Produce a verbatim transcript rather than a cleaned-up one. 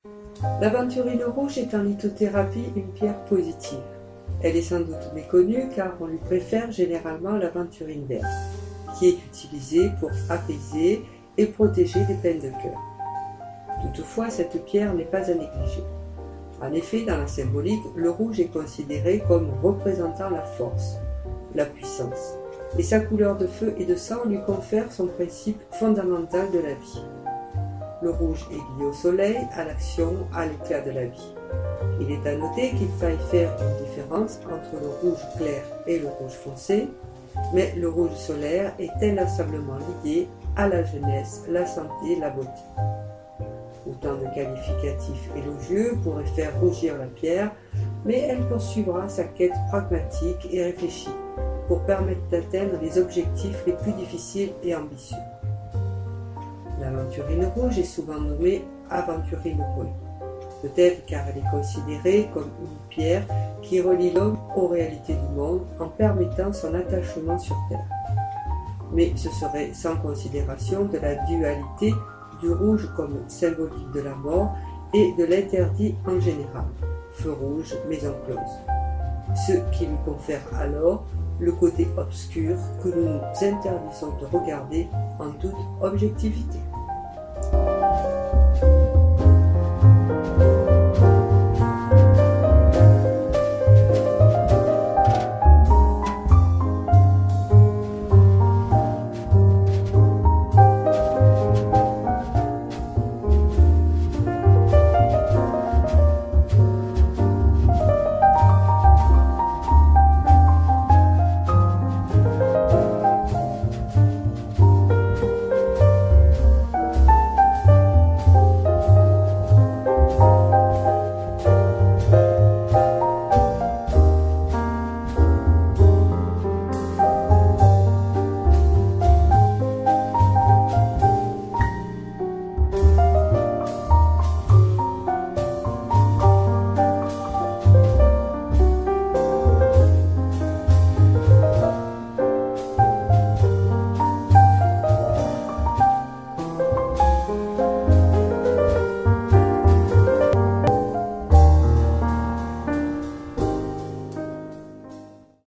L'aventurine rouge est en lithothérapie une pierre positive. Elle est sans doute méconnue car on lui préfère généralement l'aventurine verte, qui est utilisée pour apaiser et protéger des peines de cœur. Toutefois, cette pierre n'est pas à négliger. En effet, dans la symbolique, le rouge est considéré comme représentant la force, la puissance, et sa couleur de feu et de sang lui confère son principe fondamental de la vie. Le rouge est lié au soleil, à l'action, à l'éclat de la vie. Il est à noter qu'il faille faire une différence entre le rouge clair et le rouge foncé, mais le rouge solaire est inlassablement lié à la jeunesse, la santé, la beauté. Autant de qualificatifs élogieux pourraient faire rougir la pierre, mais elle poursuivra sa quête pragmatique et réfléchie pour permettre d'atteindre les objectifs les plus difficiles et ambitieux. L'aventurine rouge est souvent nommée aventurine brune, peut-être car elle est considérée comme une pierre qui relie l'homme aux réalités du monde en permettant son attachement sur terre. Mais ce serait sans considération de la dualité du rouge comme symbolique de la mort et de l'interdit en général, feu rouge, maison close, ce qui lui confère alors le côté obscur que nous nous interdisons de regarder en toute objectivité.